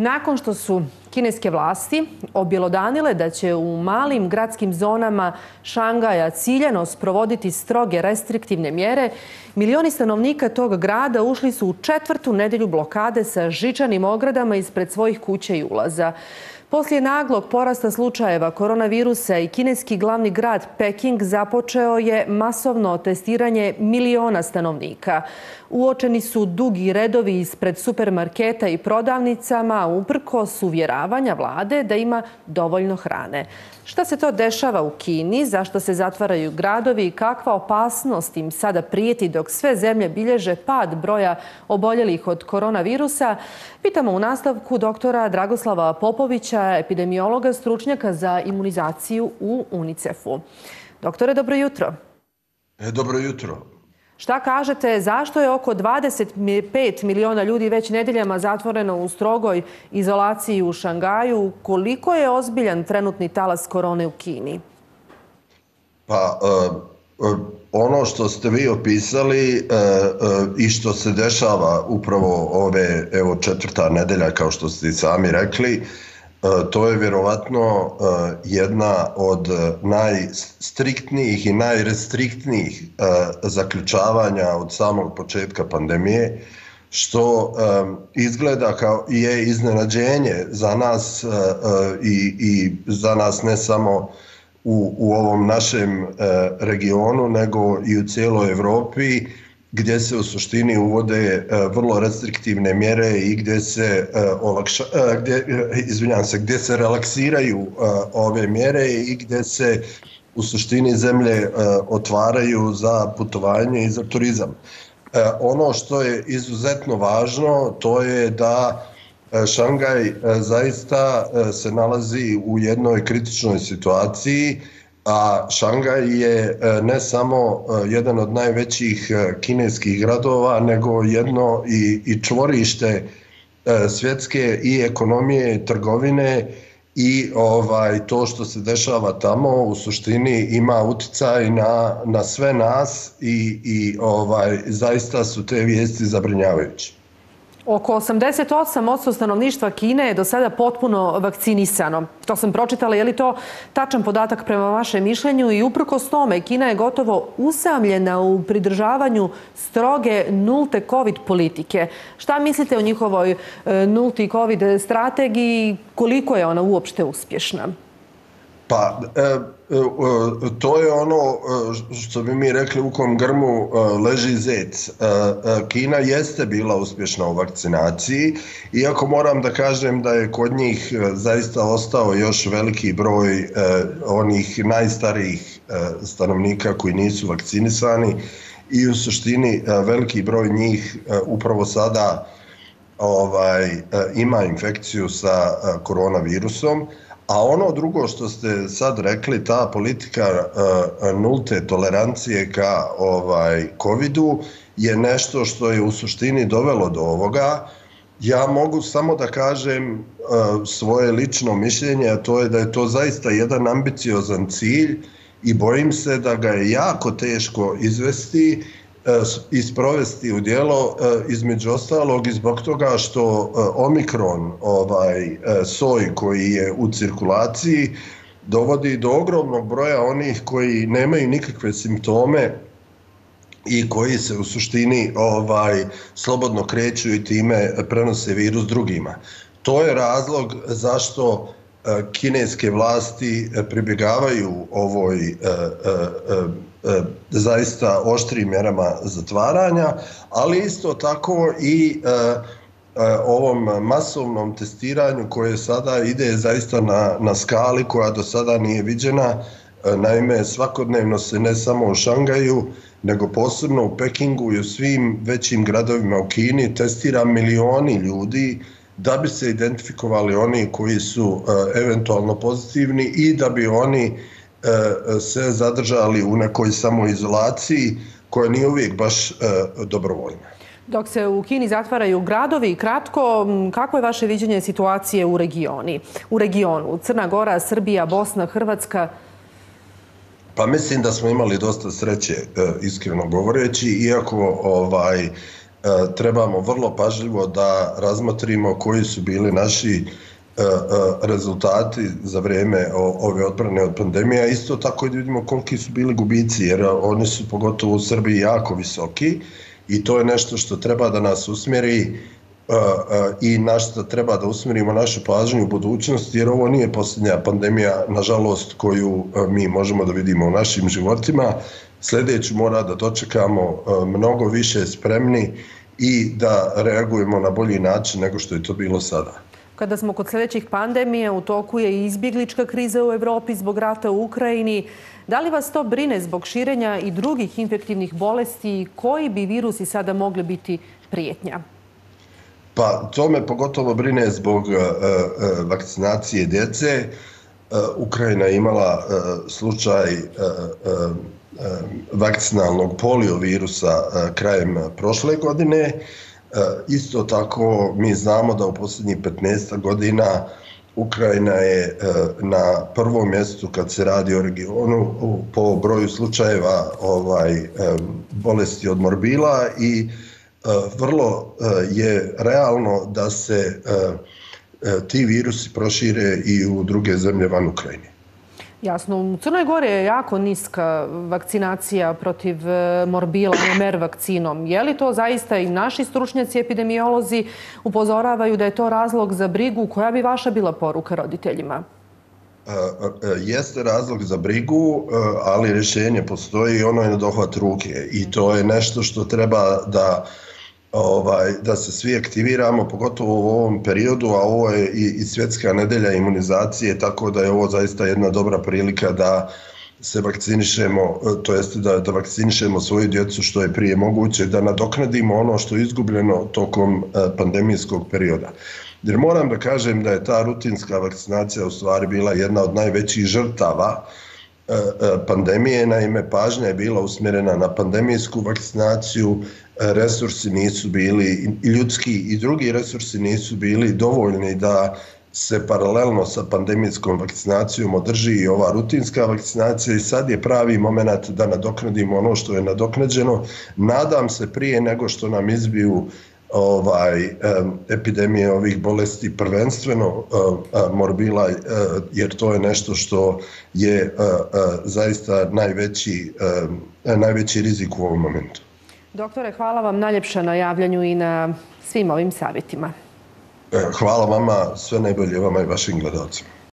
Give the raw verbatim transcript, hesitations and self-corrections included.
Nakon što su kineske vlasti objelodanile da će u malim gradskim zonama Šangaja ciljano sprovoditi stroge restriktivne mjere, milioni stanovnika tog grada ušli su u četvrtu nedelju blokade sa žičanim ogradama ispred svojih kuća i ulaza. Poslije naglog porasta slučajeva koronavirusa i kineski glavni grad Peking započeo je masovno testiranje miliona stanovnika. Uočeni su dugi redovi ispred supermarketa i prodavnicama, uprkos uvjeravanja vlade da ima dovoljno hrane. Šta se to dešava u Kini, zašto se zatvaraju gradovi i kakva opasnost im sada prijeti dok sve zemlje bilježe pad broja oboljelih od koronavirusa, pitamo u nastavku doktora Dragoslava Popovića, epidemiologa, stručnjaka za imunizaciju u UNICEF-u. Doktore, dobro jutro. Dobro jutro. Šta kažete, zašto je oko dvadeset pet miliona ljudi već nedeljama zatvoreno u strogoj izolaciji u Šangaju? Koliko je ozbiljan trenutni talas korone u Kini? Pa, ono što ste vi opisali i što se dešava upravo ove, evo, četvrta nedelja, kao što ste i sami rekli, to je vjerovatno jedna od najstriktnijih i najrestriktnijih zaključavanja od samog početka pandemije, što izgleda kao je iznenađenje za nas i, i za nas ne samo u, u ovom našem regionu, nego i u cijeloj Europi, gdje se u suštini uvode vrlo restriktivne mjere i gdje se olakša, gdje, izvinjam se, gdje se relaksiraju ove mjere i gdje se u suštini zemlje otvaraju za putovanje i za turizam. Ono što je izuzetno važno, to je da Šangaj zaista se nalazi u jednoj kritičnoj situaciji, a Šangaj je ne samo jedan od najvećih kineskih gradova, nego jedno i, i čvorište svjetske i ekonomije i trgovine i ovaj, to što se dešava tamo u suštini ima utjecaj na, na sve nas i, i ovaj, zaista su te vijesti zabrinjavajuće. Oko osamdeset osam posto stanovništva Kine je do sada potpuno vakcinisano. To sam pročitala. Je li to tačan podatak prema vašem mišljenju? I uprkos tome, Kina je gotovo usamljena u pridržavanju stroge nulte COVID politike. Šta mislite o njihovoj nulti COVID strategiji? Koliko je ona uopšte uspješna? Pa, e, e, to je ono što bi mi rekli u kom grmu leži zec. E, Kina jeste bila uspješna u vakcinaciji, iako moram da kažem da je kod njih zaista ostao još veliki broj e, onih najstarijih e, stanovnika koji nisu vakcinisani i u suštini e, veliki broj njih e, upravo sada ovaj, e, ima infekciju sa e, koronavirusom. A ono drugo što ste sad rekli, ta politika uh, nulte tolerancije ka ovaj, covidu je nešto što je u suštini dovelo do ovoga. Ja mogu samo da kažem uh, svoje lično mišljenje, a to je da je to zaista jedan ambiciozan cilj i bojim se da ga je jako teško izvesti i sprovesti u djelo, između ostalog i zbog toga što Omikron, ovaj soj koji je u cirkulaciji, dovodi do ogromnog broja onih koji nemaju nikakve simptome i koji se u suštini ovaj slobodno kreću i time prenose virus drugima. To je razlog zašto kineske vlasti pribjegavaju ovoj zaista oštrim mjerama zatvaranja, ali isto tako i ovom masovnom testiranju koje sada ide zaista na, na skali koja do sada nije viđena. Naime, svakodnevno se ne samo u Šangaju, nego posebno u Pekingu i u svim većim gradovima u Kini testira milioni ljudi da bi se identifikovali oni koji su uh, eventualno pozitivni i da bi oni uh, se zadržali u nekoj samoizolaciji koja nije uvijek baš uh, dobrovoljna. Dok se u Kini zatvaraju gradovi, kratko, kako je vaše viđenje situacije u regioni? U regionu Crna Gora, Srbija, Bosna, Hrvatska? Pa mislim da smo imali dosta sreće, iskreno govoreći, iako ovaj trebamo vrlo pažljivo da razmotrimo koji su bili naši rezultati za vrijeme ove odbrane od pandemije, a isto tako i da vidimo koliki su bili gubici, jer oni su pogotovo u Srbiji jako visoki i to je nešto što treba da nas usmjeri i na što treba da usmjerimo našu pažnju u budućnosti, jer ovo nije posljednja pandemija, nažalost, koju mi možemo da vidimo u našim životima. Sljedeću mora da dočekamo mnogo više spremni i da reagujemo na bolji način nego što je to bilo sada. Kada smo kod sljedećih pandemija, u toku je i izbjeglička kriza u Evropi zbog rata u Ukrajini. Da li vas to brine zbog širenja i drugih infektivnih bolesti? Koji bi virusi sada mogli biti prijetnja? Pa to me pogotovo brine zbog uh, uh, vakcinacije djece. Uh, Ukrajina je imala uh, slučaj uh, uh, vakcinalnog poliovirusa uh, krajem prošle godine. Uh, isto tako mi znamo da u posljednjih petnaest godina Ukrajina je uh, na prvom mjestu kad se radi o regionu uh, po broju slučajeva ovaj, um, bolesti od morbila i vrlo je realno da se ti virusi prošire i u druge zemlje van Ukrajine. Jasno, u Crnoj Gori je jako niska vakcinacija protiv morbila em em er vakcinom. Je li to zaista i naši stručnjaci epidemiolozi upozoravaju da je to razlog za brigu? Koja bi vaša bila poruka roditeljima? Jeste razlog za brigu, ali rješenje postoji i ono je na dohvat ruke i to je nešto što treba da Ovaj, da se svi aktiviramo, pogotovo u ovom periodu, a ovo je i, i svjetska nedelja imunizacije, tako da je ovo zaista jedna dobra prilika da se vakcinišemo, to jest da, da vakcinišemo svoju djecu što je prije moguće, da nadoknadimo ono što je izgubljeno tokom pandemijskog perioda. Jer moram da kažem da je ta rutinska vakcinacija u stvari bila jedna od najvećih žrtava pandemije, naime pažnja je bila usmjerena na pandemijsku vakcinaciju, resursi nisu bili, ljudski i drugi resursi nisu bili dovoljni da se paralelno sa pandemijskom vakcinacijom održi i ova rutinska vakcinacija i sad je pravi moment da nadoknadimo ono što je nadoknađeno. Nadam se prije nego što nam izbiju ovaj epidemije ovih bolesti, prvenstveno morbila, jer to je nešto što je zaista najveći, najveći rizik u ovom momentu. Doktore, hvala vam najljepša na javljanju i na svim ovim savjetima. Hvala vama, sve najbolje vama i vašim gledalcima.